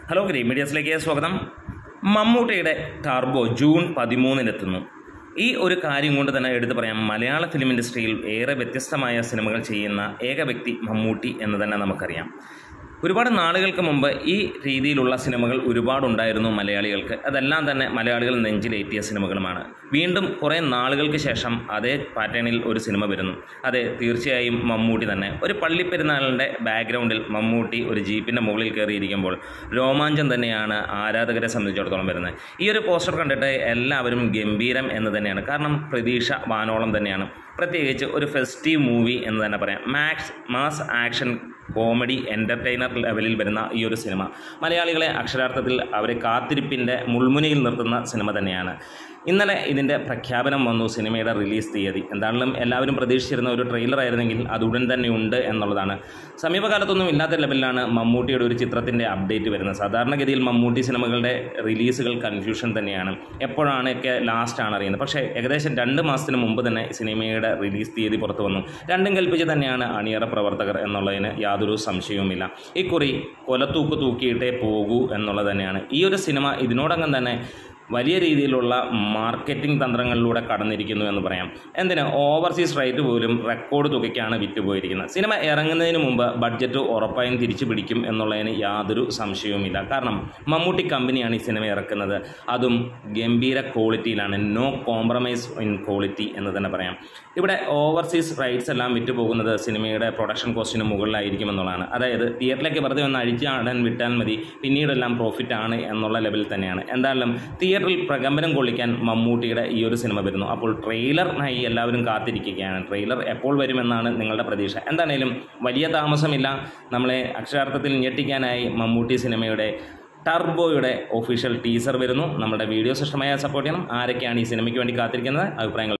Hello green മീഡിയസിലേക്ക് സ്വാഗതം. മമ്മൂട്ടിയുടെ turbo June 13-നെത്തുന്നു. ഈ ഒരു കാര്യം കൊണ്ട് തന്നെ എടുത്തു പറയാം, മലയാള ഫിലിം ഇൻഡസ്ട്രിയിൽ ഏറെ വ്യത്യസ്തമായ സിനിമകൾ ചെയ്യുന്ന ഏക വ്യക്തി മമ്മൂട്ടി എന്ന് തന്നെ നമുക്കറിയാം. ഒരുപാട് നാളുകൾക്ക് മുമ്പ് ഈ രീതിയിലുള്ള സിനിമകൾ ഒരുപാടുണ്ടായിരുന്നു മലയാളികൾക്ക്. അതെല്ലാം തന്നെ മലയാളികൾ നെഞ്ചിലേറ്റിയ സിനിമകളുമാണ്. വീണ്ടും കുറേ നാളുകൾക്ക് ശേഷം അതേ പാറ്റേണിൽ ഒരു സിനിമ വരുന്നു. അതെ, തീർച്ചയായും മമ്മൂട്ടി തന്നെ. ഒരു പള്ളിപ്പെരുന്നാളിൻ്റെ ബാക്ക്ഗ്രൗണ്ടിൽ മമ്മൂട്ടി ഒരു ജീപ്പിൻ്റെ മുകളിൽ കയറിയിരിക്കുമ്പോൾ രോമാഞ്ചം തന്നെയാണ് ആരാധകരെ സംബന്ധിച്ചിടത്തോളം വരുന്നത്. ഈ ഒരു പോസ്റ്റർ കണ്ടിട്ട് എല്ലാവരും ഗംഭീരം എന്ന് തന്നെയാണ്. കാരണം പ്രതീക്ഷ വാനോളം തന്നെയാണ്. പ്രത്യേകിച്ച് ഒരു ഫെസ്റ്റീവ് മൂവി എന്ന് തന്നെ പറയാം. മാസ് ആക്ഷൻ കോമഡി എൻ്റർടൈനർ ലെവലിൽ വരുന്ന ഈ ഒരു സിനിമ മലയാളികളെ അക്ഷരാർത്ഥത്തിൽ അവരെ കാത്തിരിപ്പിൻ്റെ മുൾമുനയിൽ നിർത്തുന്ന സിനിമ തന്നെയാണ്. ഇന്നലെ ഇതിൻ്റെ പ്രഖ്യാപനം വന്നു, സിനിമയുടെ റിലീസ് തീയതി. എന്താണെങ്കിലും എല്ലാവരും പ്രതീക്ഷിച്ചിരുന്ന ഒരു ട്രെയിലർ ആയിരുന്നെങ്കിൽ അത് ഉടൻ തന്നെ ഉണ്ട് എന്നുള്ളതാണ്. സമീപകാലത്തൊന്നും ഇല്ലാത്ത ലെവലിലാണ് മമ്മൂട്ടിയുടെ ഒരു ചിത്രത്തിൻ്റെ അപ്ഡേറ്റ് വരുന്നത്. സാധാരണഗതിയിൽ മമ്മൂട്ടി സിനിമകളുടെ റിലീസുകൾ കൺഫ്യൂഷൻ തന്നെയാണ്. എപ്പോഴാണൊക്കെ ലാസ്റ്റാണ് അറിയുന്നത്. പക്ഷേ ഏകദേശം 2 മാസത്തിന് മുമ്പ് തന്നെ സിനിമയുടെ റിലീസ് തീയതി പുറത്തു വന്നു. രണ്ടും കൽപ്പിച്ച് തന്നെയാണ് അണിയറ പ്രവർത്തകർ എന്നുള്ളതിന് യാതൊരു സംശയവുമില്ല. ഇക്കുറി കൊലത്തൂക്ക് തൂക്കിയിട്ടേ പോകൂ എന്നുള്ളത് തന്നെയാണ്. ഈ ഒരു സിനിമ ഇതിനോടകം തന്നെ വലിയ രീതിയിലുള്ള മാർക്കറ്റിംഗ് തന്ത്രങ്ങളിലൂടെ കടന്നിരിക്കുന്നു എന്ന് പറയാം. എന്തിന്, ഓവർസീസ് റൈറ്റ് പോലും റെക്കോർഡ് തുകയ്ക്കാണ് വിറ്റുപോയിരിക്കുന്നത്. സിനിമ ഇറങ്ങുന്നതിന് മുമ്പ് ബഡ്ജറ്റ് ഉറപ്പായും തിരിച്ചു പിടിക്കും എന്നുള്ളതിന് യാതൊരു സംശയവുമില്ല. കാരണം മമ്മൂട്ടി കമ്പനിയാണ് ഈ സിനിമ ഇറക്കുന്നത്. അതും ഗംഭീര ക്വാളിറ്റിയിലാണ്. നോ കോംപ്രമൈസ് ഇൻ ക്വാളിറ്റി എന്ന് തന്നെ പറയാം. ഇവിടെ ഓവർസീസ് റൈറ്റ്സ് എല്ലാം വിറ്റുപോകുന്നത് സിനിമയുടെ പ്രൊഡക്ഷൻ കോസ്റ്റിന് മുകളിലായിരിക്കും എന്നുള്ളതാണ്. അതായത് തിയേറ്ററിലേക്ക് വെറുതെ ഒന്ന് അഴിച്ചാടാൻ വിട്ടാൽ മതി, പിന്നീടെല്ലാം പ്രോഫിറ്റ് ആണ് എന്നുള്ള ലെവലിൽ തന്നെയാണ്. എന്തായാലും തിയേറ്ററിൽ പ്രകമ്പനം കൊള്ളിക്കാൻ മമ്മൂട്ടിയുടെ ഈ ഒരു സിനിമ വരുന്നു. അപ്പോൾ ട്രെയിലറിനായി എല്ലാവരും കാത്തിരിക്കുകയാണ്. ട്രെയിലർ എപ്പോൾ വരുമെന്നാണ് നിങ്ങളുടെ പ്രതീക്ഷ? എന്താണേലും വലിയ താമസമില്ല. നമ്മളെ അക്ഷരാർത്ഥത്തിൽ ഞെട്ടിക്കാനായി മമ്മൂട്ടി സിനിമയുടെ ടർബോയുടെ ഒഫീഷ്യൽ ടീസർ വരുന്നു. നമ്മുടെ വീഡിയോസ് ഇഷ്ടമായ സപ്പോർട്ട് ചെയ്യണം. ആരൊക്കെയാണ് ഈ സിനിമയ്ക്ക് വേണ്ടി കാത്തിരിക്കുന്നത്? അഭിപ്രായങ്ങൾ